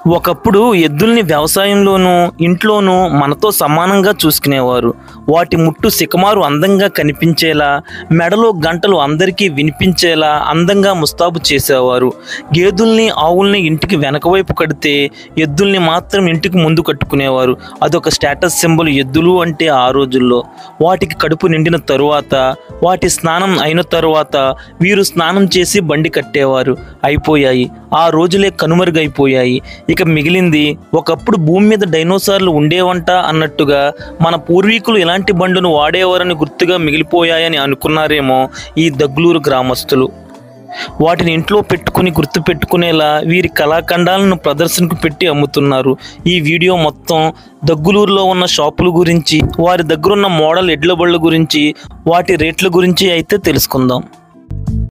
ఒకప్పుడు ఎద్దుల్ని వ్యవసాయంలోనూ ఇంట్లోనూ మనతో సమానంగా చూసుకునేవారు. వాటి ముట్టు సికమారు అందంగా కనిపించేలా, మెడలో గంటలు అందరికీ వినిపించేలా అందంగా ముస్తాబు చేసేవారు. గేదెల్ని ఆవుల్ని ఇంటికి వెనకవైపు కడితే ఎద్దుల్ని మాత్రం ఇంటికి ముందు కట్టుకునేవారు. అదొక స్టేటస్ సింబల్ ఎద్దులు అంటే ఆ రోజుల్లో. వాటికి కడుపు నిండిన తరువాత, వాటి స్నానం అయిన తరువాత వీరు స్నానం చేసి బండి కట్టేవారు. అయిపోయాయి ఆ రోజులే, కనుమరుగైపోయాయి. ఇక మిగిలింది ఒకప్పుడు భూమి మీద డైనోసార్లు ఉండేవంట అన్నట్టుగా మన పూర్వీకులు ఇలాంటి బండును వాడేవారని గుర్తుగా మిగిలిపోయాయని అనుకున్నారేమో ఈ దగ్గలూరు గ్రామస్తులు. వాటిని ఇంట్లో పెట్టుకుని గుర్తు పెట్టుకునేలా వీరి కళాఖండాలను ప్రదర్శనకు పెట్టి అమ్ముతున్నారు. ఈ వీడియో మొత్తం దగ్గలూరులో ఉన్న షాపుల గురించి, వారి దగ్గరున్న మోడల్ ఎడ్ల బళ్ళ గురించి, వాటి రేట్ల గురించి అయితే తెలుసుకుందాం.